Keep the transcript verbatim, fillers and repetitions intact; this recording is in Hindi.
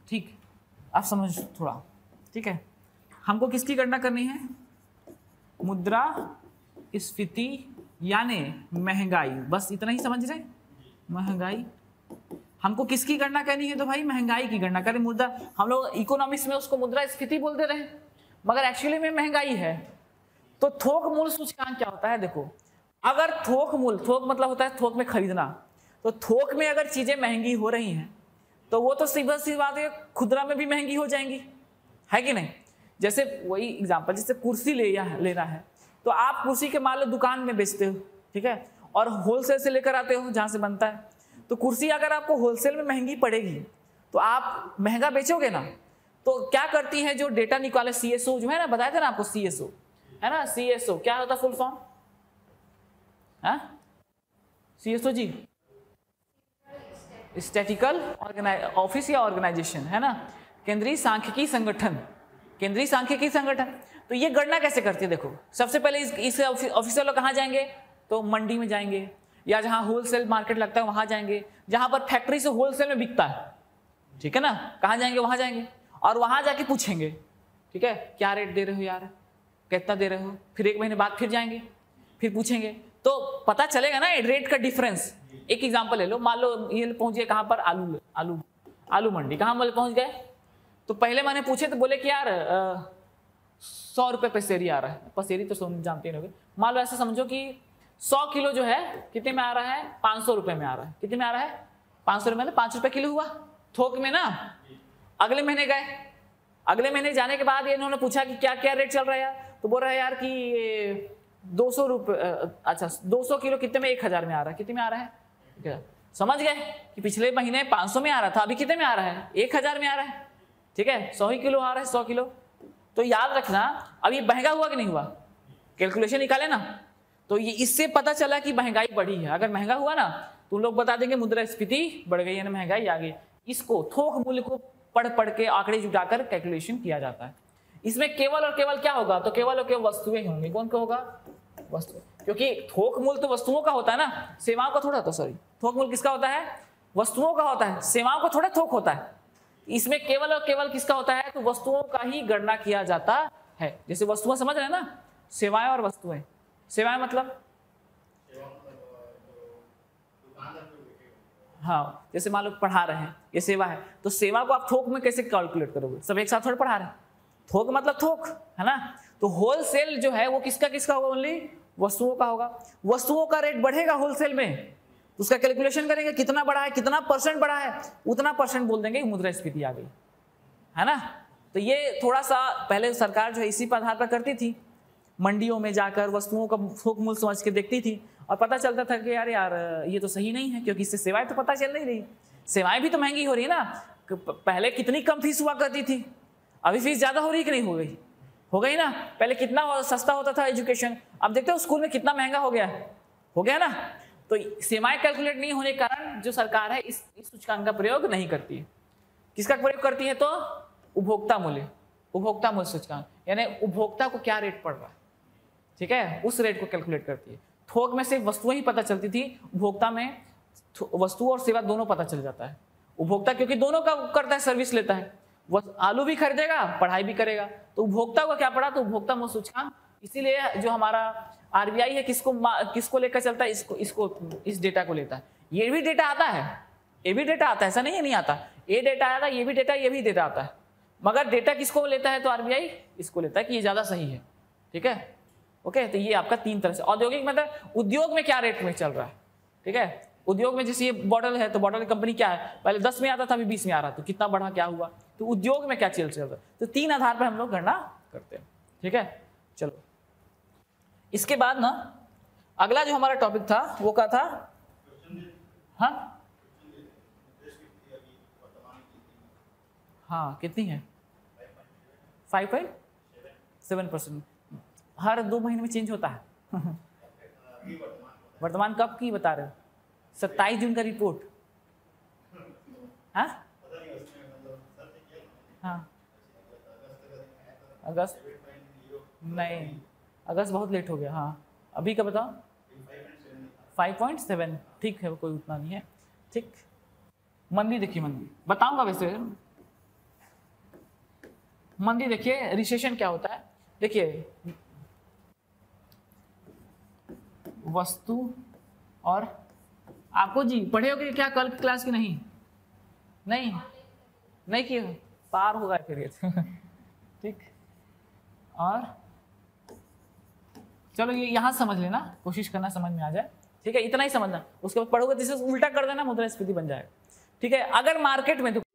ठीक, आप समझ थोड़ा, ठीक है। हमको किसकी गणना करनी है? मुद्रा स्फीति यानी महंगाई, बस इतना ही समझ रहे। महंगाई हमको किसकी गणना करनी है? तो भाई महंगाई की गणना करें। मुद्रा, हम लोग इकोनॉमिक्स में उसको मुद्रा स्फीति बोलते रहे, मगर एक्चुअली में महंगाई है। तो थोक मूल्य सूचकांक क्या होता है? देखो, अगर थोक मूल्य, थोक मतलब होता है थोक में खरीदना, तो थोक में अगर चीजें महंगी हो रही हैं तो वो तो सीधा सी बात है खुदरा में भी महंगी हो जाएंगी, है कि नहीं? जैसे वही एग्जांपल, जैसे कुर्सी ले या लेना है, तो आप कुर्सी के मान लो दुकान में बेचते हो, ठीक है, और होलसेल से लेकर आते हो जहां से बनता है। तो कुर्सी अगर आपको होलसेल में महंगी पड़ेगी तो आप महंगा बेचोगे ना। तो क्या करती है, जो डेटा निकाले सीएसओ जो है ना, बताया था ना आपको सीएसओ है ना, सीएसओ क्या होता है फुल फॉर्म? सीएसओ जी, स्टैटिकल ऑफिस या ऑर्गेनाइजेशन, है ना, केंद्रीय सांख्यिकी संगठन, केंद्रीय सांख्यिकी संगठन। तो ये गणना कैसे करती है? देखो, सबसे पहले इस, इस ऑफिसर लोग कहाँ जाएंगे? तो मंडी में जाएंगे, या जहां होलसेल मार्केट लगता है वहां जाएंगे, जहां पर फैक्ट्री से होलसेल में बिकता है, ठीक है ना, कहाँ जाएंगे? वहां जाएंगे, और वहां जाके पूछेंगे, ठीक है, क्या रेट दे रहे हो यार, कितना दे रहे हो? फिर एक महीने बाद फिर जाएंगे, फिर पूछेंगे, तो पता चलेगा ना रेट का डिफरेंस। एक एग्जांपल ले लो, मान लो ये पहुंच गए कहां पर? आलू आलू आलू मंडी, कहां पहुंच गए? तो पहले मैंने पूछे तो बोले कि यार सौ रुपये पसेरी आ रहा है। पसेरी तो सब जानते नहीं, मान लो ऐसा समझो कि सौ किलो जो है कितने में आ रहा है? पाँच सौ रुपये में आ रहा है। कितने में आ रहा है? पाँच सौ रुपये में, पाँच रुपये किलो हुआ थोक में ना। अगले महीने गए, अगले महीने जाने के बाद इन्होंने पूछा कि क्या क्या रेट चल रहा है यार, तो बोल रहा है यार कि दो सौ रुपये, अच्छा दो सौ किलो कितने में? एक हजार में आ रहा है। कितने में आ रहा है? समझ गए कि पिछले महीने पाँच सौ में आ रहा था, अभी कितने में आ रहा है? एक हजार में आ रहा है, ठीक है, सौ ही किलो आ रहा है, सौ किलो। तो याद रखना, अब ये महंगा हुआ कि नहीं हुआ? कैलकुलेशन निकाले ना, तो ये इससे पता चला कि महंगाई बढ़ी है। अगर महंगा हुआ ना तो लोग बता देंगे मुद्रास्फीति बढ़ गई है ना, महंगाई आ गई। इसको थोक मूल्य को पढ़ पढ़ के आंकड़े जुटाकर कैलकुलेशन किया जाता है। इसमें केवल और केवल क्या होगा? तो केवल और केवल वस्तुएं होंगी। कौन का होगा? वस्तु, क्योंकि थोक मूल्य तो वस्तुओं का होता है ना, सेवाओं का थोड़ा। तो सॉरी, थोक मूल्य किसका होता है? वस्तुओं का होता है, सेवाओं का थोड़ा थोक होता है। इसमें केवल और केवल किसका होता है? तो वस्तुओं का ही गणना किया जाता है। जैसे वस्तुएं समझ रहे हैं ना, सेवाएं और वस्तुएं। सेवाएं मतलब हाँ, जैसे मान लो पढ़ा रहे हैं, ये सेवा है, तो सेवा को आप थोक में कैसे कैलकुलेट करोगे? सब एक साथ थोड़ा पढ़ा रहे हैं, थोक मतलब थोक, है ना। तो होलसेल जो है वो किसका किसका होगा? ओनली वस्तुओं का होगा। वस्तुओं का रेट बढ़ेगा होलसेल में, उसका कैलकुलेशन करेंगे कितना बढ़ा है, कितना परसेंट बढ़ा है, उतना परसेंट बोल देंगे मुद्रास्फीति आ गई, है ना। तो ये थोड़ा सा पहले सरकार जो है इसी पर आधार पर करती थी, मंडियों में जाकर वस्तुओं का थोक मूल्य समझ के देखती थी, और पता चलता था कि यार यार ये तो सही नहीं है, क्योंकि इससे सेवाएं तो पता चल नहीं रही, सेवाएं भी तो महंगी हो रही है ना। पहले कितनी कम फीस हुआ करती थी, अभी फीस ज्यादा हो रही कि नहीं हो गई? हो गई ना। पहले कितना सस्ता होता था एजुकेशन, अब देखते हो स्कूल में कितना महंगा हो गया है, हो गया ना। तो सेवाएं कैलकुलेट नहीं होने के कारण जो सरकार है इस, इस सूचकांक का प्रयोग नहीं करती है। किसका प्रयोग करती है? तो उपभोक्ता मूल्य, उपभोक्ता मूल्य सूचकांक, यानी उपभोक्ता को क्या रेट पड़ रहा है, ठीक है, उस रेट को कैलकुलेट करती है। थोक में सिर्फ वस्तुएं ही पता चलती थी, उपभोक्ता में वस्तु और सेवा दोनों पता चल जाता है। उपभोक्ता क्योंकि दोनों का करता है, सर्विस लेता है, वो आलू भी खरीदेगा, पढ़ाई भी करेगा, तो उपभोक्ता को क्या पड़ा? तो उपभोक्ता मूल्य सूचकांक। इसीलिए जो हमारा आरबीआई है किसको किसको लेकर चलता है? इसको इसको इस डेटा को लेता है। ये भी डेटा आता है, ये भी डेटा आता है, ऐसा नहीं है नहीं आता, ये डेटा आता है, ये भी डेटा, ये भी डेटा आता है, मगर डेटा किसको लेता है? तो आरबीआई इसको लेता है कि ये ज्यादा सही है, ठीक है, ओके। तो ये आपका तीन तरह से। औद्योगिक मतलब उद्योग में क्या रेट में चल रहा है, ठीक है। उद्योग में जैसे ये बॉटल है, तो बॉटल कंपनी क्या है? पहले दस में आता था, अभी बीस में आ रहा, तो कितना बढ़ा, क्या हुआ? तो उद्योग में क्या चल चल रहा है? तो तीन आधार पर हम लोग गणना करते हैं, ठीक है। चलो, इसके बाद ना अगला जो हमारा टॉपिक था वो क्या था? हाँ हाँ, कितनी है? फाइव पॉइंट सेवन परसेंट हर दो महीने में चेंज होता है। वर्तमान कब की बता रहे हो? सत्ताईस जून का रिपोर्ट। हाँ हाँ, अगस्त नहीं, अगस्त बहुत लेट हो गया। हाँ, अभी का बताओ? फाइव पॉइंट सेवन, ठीक है, कोई उतना नहीं है, ठीक। मंदी देखिए, मंदी बताऊंगा वैसे, मंदी देखिए रिसेशन क्या होता है, देखिए वस्तु और आपको जी पढ़े होगे क्या कल क्लास की? नहीं नहीं नहीं किए पार होगा फिर ये ठीक। और चलो ये यहां समझ लेना, कोशिश करना समझ में आ जाए, ठीक है, इतना ही समझना। उसके बाद पढ़ोगे तो इसे उल्टा कर देना, मुद्रास्फीति बन जाएगा, ठीक है। अगर मार्केट में